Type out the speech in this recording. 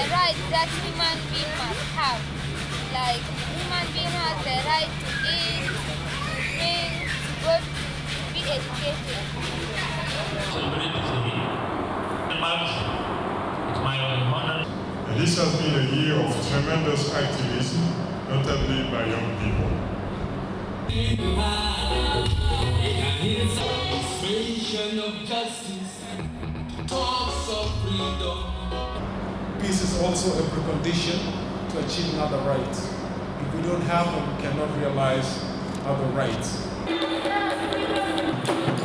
rights that human being must have. Like, human being has the right to eat, to drink, to go to be educated. Celebrate today. It's my honor. This has been a year of tremendous activism, notably by young people. Of justice, talks of freedom. Peace is also a precondition to achieve another right. If we don't have them, we cannot realize other rights.